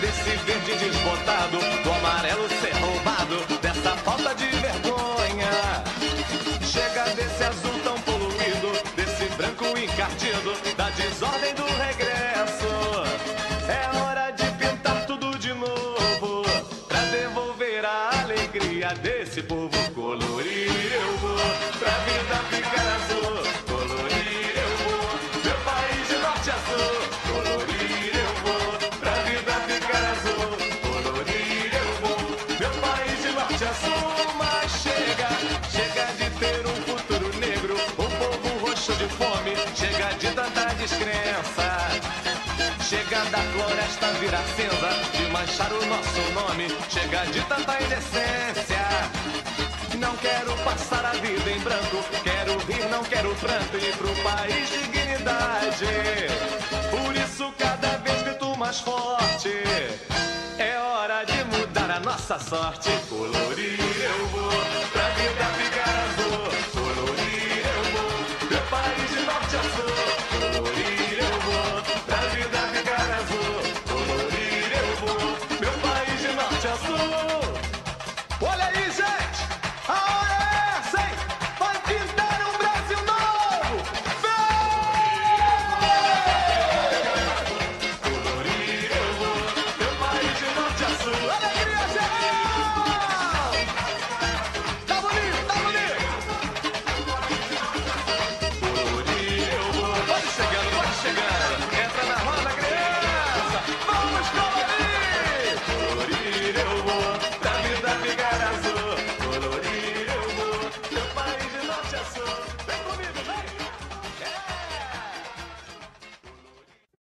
desse verde desbotado, do amarelo ser roubado, dessa falta de vergonha. Chega desse azul tão poluído, desse branco encardido, da desordem do regresso. É hora de pintar tudo de novo, pra devolver a alegria desse povo. Colorir eu vou, pra vida ficar azul. Colorir eu vou, meu país de norte a sul. Colorir eu vou, pra vida ficar azul. Colorir eu vou, meu país de norte a sul. Mas chega de ter um futuro negro, um povo roxo de fome. Chega de tanta descrença. Chega da floresta virar cinza, de manchar o nosso nome. Chega de tanta indecência. Não quero passar a vida em branco, quero rir, não quero pranto, e pro país dignidade. Por isso cada vez grito mais forte, é hora de mudar a nossa sorte. Colorir eu vou, pra